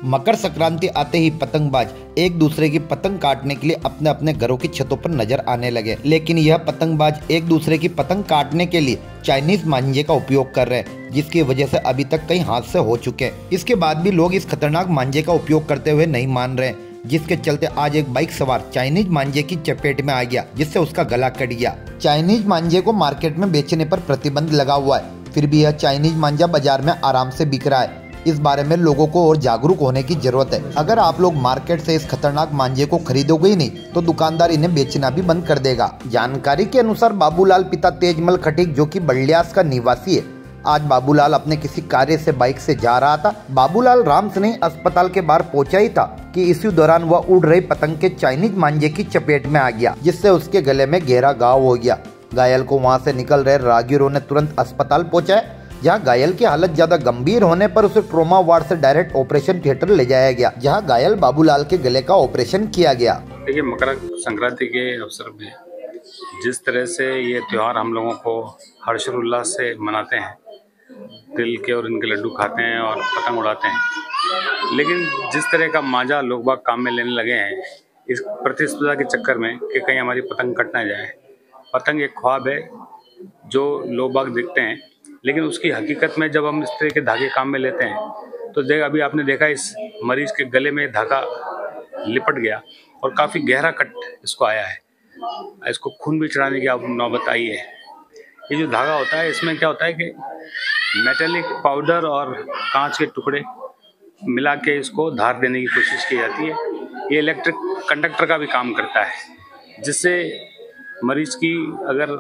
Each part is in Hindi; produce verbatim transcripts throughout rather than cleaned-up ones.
मकर संक्रांति आते ही पतंगबाज एक दूसरे की पतंग काटने के लिए अपने अपने घरों की छतों पर नजर आने लगे। लेकिन यह पतंगबाज एक दूसरे की पतंग काटने के लिए चाइनीज मांझे का उपयोग कर रहे हैं, जिसकी वजह से अभी तक कई हादसे हो चुके हैं। इसके बाद भी लोग इस खतरनाक मांझे का उपयोग करते हुए नहीं मान रहे हैं, जिसके चलते आज एक बाइक सवार चाइनीज मांझे की चपेट में आ गया, जिससे उसका गला कट गया। चाइनीज मांझे को मार्केट में बेचने पर प्रतिबंध लगा हुआ है, फिर भी यह चाइनीज मांझा बाजार में आराम से बिक रहा है। इस बारे में लोगों को और जागरूक होने की जरूरत है। अगर आप लोग मार्केट से इस खतरनाक मांझे को खरीदोगे ही नहीं तो दुकानदार इन्हें बेचना भी बंद कर देगा। जानकारी के अनुसार बाबूलाल पिता तेजमल खटीक, जो कि बल्डियास का निवासी है, आज बाबूलाल अपने किसी कार्य से बाइक से जा रहा था। बाबूलाल रामसनेही अस्पताल के बाहर पहुंचा ही था कि इसी दौरान वह उड़ रही पतंग के चाइनीज मांझे की चपेट में आ गया, जिससे उसके गले में गहरा घाव हो गया। घायल को वहां से निकल रहे राहगीरों ने तुरंत अस्पताल पहुंचाया, जहां घायल की हालत ज्यादा गंभीर होने पर उसे ट्रॉमा वार्ड से डायरेक्ट ऑपरेशन थिएटर ले जाया गया, जहां घायल बाबूलाल के गले का ऑपरेशन किया गया। देखिए, मकर संक्रांति के अवसर में जिस तरह से ये त्यौहार हम लोगों को हर्षोल्लास से मनाते हैं, तिल के और इनके लड्डू खाते हैं और पतंग उड़ाते हैं, लेकिन जिस तरह का मांझा लोग बाग काम में लेने लगे हैं इस प्रतिस्पर्धा के चक्कर में कि कहीं हमारी पतंग कट ना जाए। पतंग एक ख्वाब है जो लोग बाग देखते हैं, लेकिन उसकी हकीकत में जब हम इस तरह के धागे काम में लेते हैं तो देख अभी आपने देखा इस मरीज के गले में धागा लिपट गया और काफ़ी गहरा कट इसको आया है। इसको खून भी चढ़ाने की अब नौबत आई है। ये जो धागा होता है इसमें क्या होता है कि मेटेलिक पाउडर और कांच के टुकड़े मिला के इसको धार देने की कोशिश की जाती है। ये इलेक्ट्रिक कंडक्टर का भी काम करता है, जिससे मरीज की अगर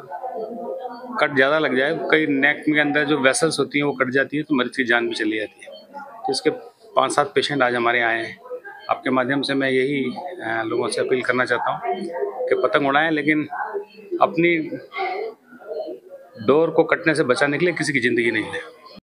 कट ज़्यादा लग जाए, कई नेक के अंदर जो वेसल्स होती हैं वो कट जाती है तो मरीज की जान भी चली जाती है। तो इसके पाँच सात पेशेंट आज हमारे आए हैं। आपके माध्यम से मैं यही लोगों से अपील करना चाहता हूँ कि पतंग उड़ाएं, लेकिन अपनी डोर को कटने से बचाने के लिए किसी की ज़िंदगी नहीं लें।